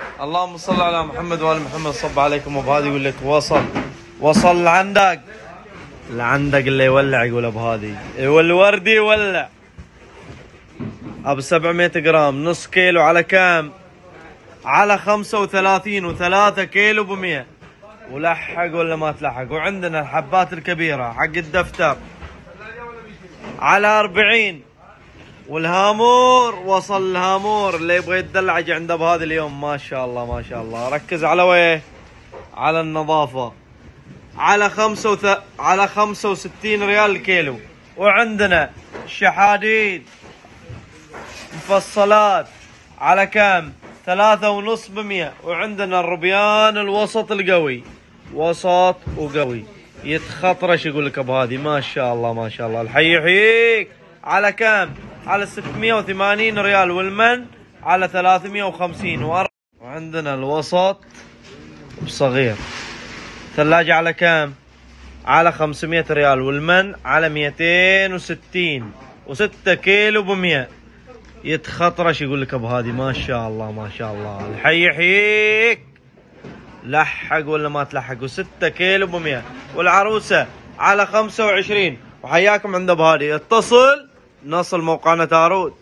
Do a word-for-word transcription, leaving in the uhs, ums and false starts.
اللهم صل على محمد وآل محمد. صب عليكم ابو هادي يقول لك وصل وصل لعندك لعندك اللي يولع يقول ابو هادي والوردي يولع. ابو سبعمية جرام نص كيلو على كام؟ على خمسة وثلاثين وثلاثة كيلو بمية. ولحق ولا ما تلحق؟ وعندنا الحبات الكبيرة حق الدفتر على أربعين. والهامور وصل الهامور اللي يبغى يتدلع يجي عند ابو هذا اليوم. ما شاء الله ما شاء الله. ركز على ويه؟ على النظافة. على خمسة وث... على خمسة وستين ريال الكيلو. وعندنا شحاديد مفصلات على كام؟ ثلاثة ونص بمية. وعندنا الربيان الوسط القوي، وسط وقوي يتخطرش يقول لك ابو هادي. ما شاء الله ما شاء الله. الحي يحييك. على كام؟ على ستمية وثمانين ريال. والمن على ثلاثمية وخمسين. وعندنا الوسط بصغير. ثلاجة على كام؟ على خمسمية ريال. والمن على ميتين وستين. وستة كيلو بمية يتخطرش يقول لك ابو هادي. ما شاء الله ما شاء الله. الحي يحييك. لحق ولا ما تلحق؟ وستة كيلو بمية. والعروسة على خمسة وعشرين. وحياكم عند ابو هادي. اتصل نصل موقعنا تارود.